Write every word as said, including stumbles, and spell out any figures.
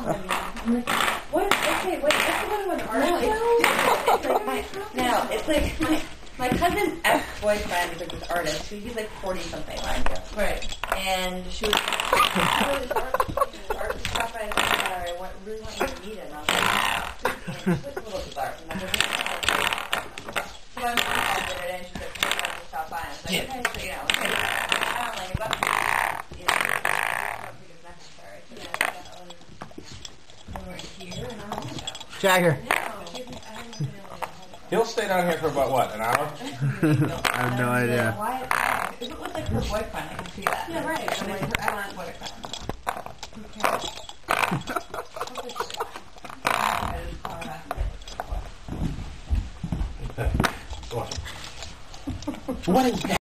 I'm like, what? Okay, wait, what's the one with artist? No, it's like my, no, it's like my, my cousin's ex-boyfriend is like this artist. He's like forty something, right? Right. And she was, oh, this art, this art stuff, and I want, really want you to meet it. And I was like, and she was a little bizarre. And I was like, so I'm interested in it, and she's like, come on, just stop by. And I was like, okay, so, you know, okay, I don't like it, but, you know, I don't think it's necessary. So, you know, that one, here, and I'm like, oh. Jagger. He'll stay down here for about, what, an hour? I have no idea. Why? If it was like her boyfriend, I can see that. Yeah, right. But it's her ex-boyfriend. Who cares? What is that?